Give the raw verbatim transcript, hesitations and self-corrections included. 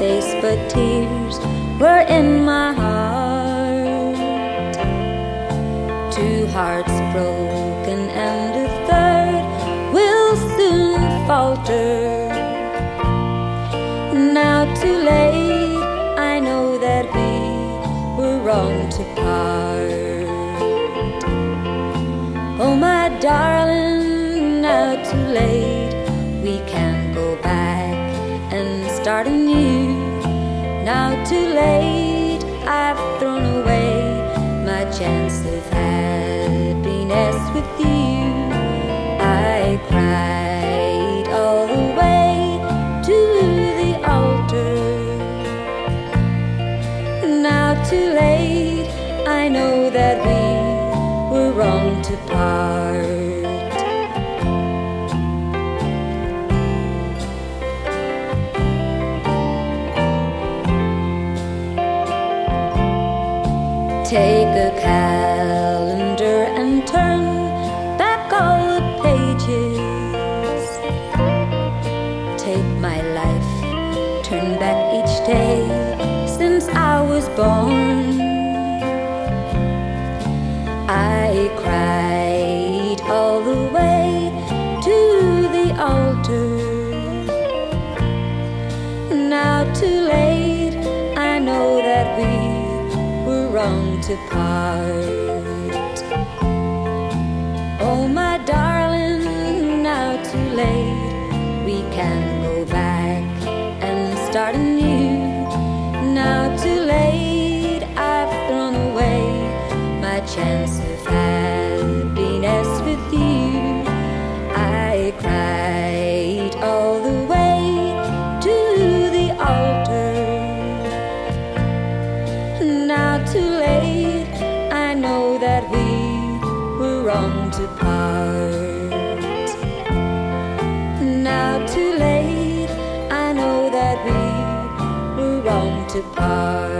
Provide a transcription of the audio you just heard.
face, but tears were in my heart. Two hearts broken and a third will soon falter. Now too late, I know that we were wrong to part. Oh my darling, now too late, we can't go back and start anew. Now too late, I've thrown away my chance of happiness with you. I cried all the way to the altar. Now too late, I know that we were wrong to part. Take a calendar and turn back all the pages. Take my life, turn back each day since I was born. I cried all the way to the altar. Now too late, I know that we were wrong to part. Oh my darling, now too late, we can go back and start anew. Now too late, I've thrown away my chance of happiness with you. I cried all the way to the altar. Now too late, I know that we were wrong to part. Now too late, I know that we were wrong to part.